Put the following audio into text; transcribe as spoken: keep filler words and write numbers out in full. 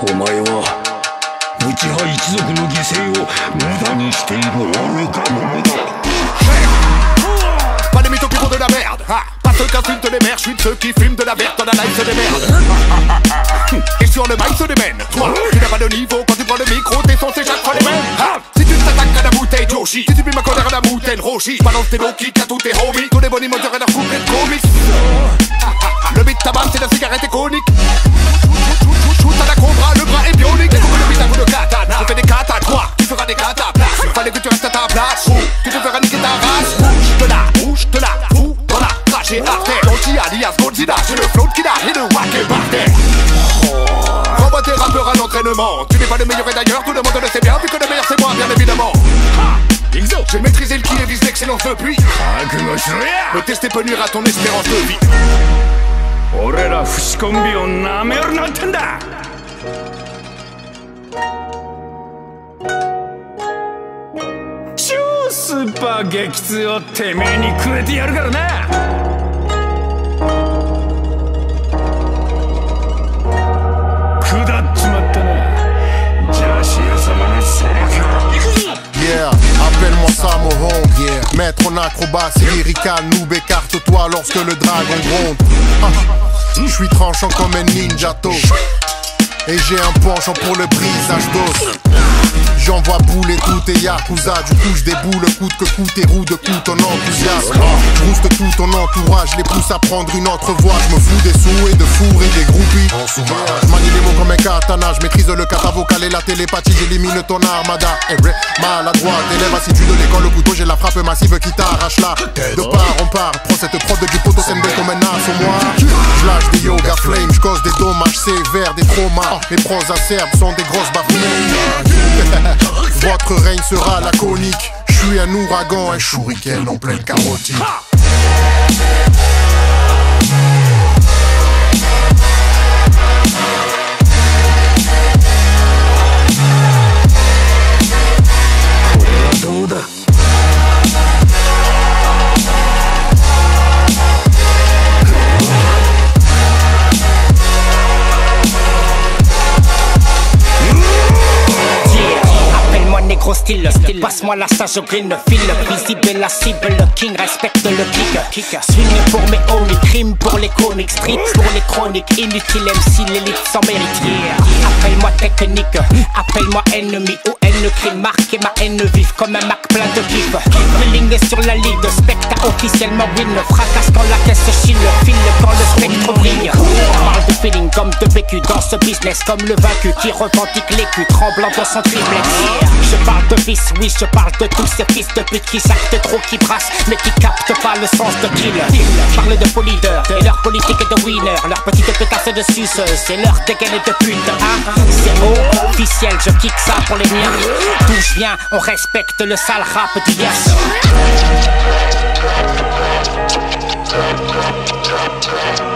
お前は内派一族の犠牲を無駄にしている愚か者だ。 Pas des mythos qui font de la merde, ah. Pas ceux qui insultent les mères, je suis de ceux qui fument de la merde dans la live se démerde. Et sur le mic se démène. Toi, tu n'as pas de niveau quand tu prends le micro, tes sons c'est chaque fois les mêmes. Ah. Si tu t'attaques à la bouteille, Joshi, si tu mets ma colère à la moutaine, Roshi, balance tes low kicks à tous tes homies, tous les bonhommes auraient leur couplet de comics. Le beat tabac, c'est la cigarette iconique. Shoot à la cobra, le bras est bionique. Découpe le beat à coup de katana. On fait des katas, toi, tu feras des cataplasmes. Il fallait que tu restes à ta place, ou tu te feras niquer ta race. Bouge de là, bouge de là, fou dans la trachée artère. Tonti alias Godzilla, j'ai le flow qui et le wack est par terre. Renvoie tes rappeurs à l'entraînement. Tu n'es pas le meilleur et d'ailleurs tout le monde le sait bien, vu que le meilleur c'est moi, bien évidemment. J'ai maîtrisé le qui et vise l'excellence depuis. Me tester peut nuire à ton espérance de vie. 俺らフシコンビをなめるなってんだ。超スーパー激痛をてめえにくれてやるからな。下っちまったなジャシー様のセリフ。 Yeah, appelle-moi Samo Hong, yeah. Maître en acrobatie lyrical, noob écarte-toi lorsque le dragon gronde. Ah, je suis tranchant comme un ninjato. Et j'ai un penchant pour le brisage d'os. J'envoie bouler tout tes yakuza. Du coup je déboule coûte que coûte et roue de coup ton enthousiasme. Je booste tout ton entourage, les pousse à prendre une autre voie. Je me fous des sous et de fourrer des groupies. Je manie les mots comme un katana. Je maîtrise le kata vocal et la télépathie. J'élimine ton armada. Maladroit, élève assidu de l'école. Le couteau, j'ai la frappe massive qui t'arrache là. De part en part, prends cette prod du poteau sembé comme un as au moi. Je lâche des yoga flames, je cause des dommages sévères, des traumas. Mes pros acerbes sont des grosses bafouilles. Votre règne sera laconique. Je suis un ouragan, un shuriken en pleine carotide. Négro style, style. Passe-moi la sage au green, file visible la cible, le king respecte le kick. Swing pour mes homies, crime pour les comics, street pour les chroniques, inutile M C, l'élite sans mérite. Yeah. Appelle-moi technique, appelle-moi ennemi ou haine crime, marqué ma haine vive comme un Mac plein de kiff. Drilling est sur la ligne, spectacle officiellement win, fracasse quand la caisse chine, file quand le spectre brille. Parle de feeling comme de vécu dans ce business, comme le vaincu qui revendique l'écu, tremblant dans son triplex. Yeah. Je parle de vice, oui, je parle de tous ces fils de pute qui jactent trop, qui brassent, mais qui captent pas le sens de kill. Parle de faux leaders et leur politique de winner, leur petite pétasse de suceuse et leur dégaine de pute. Hein? C'est officiel, je kick ça pour les miens. D'où je viens, on respecte le sale rap du yes.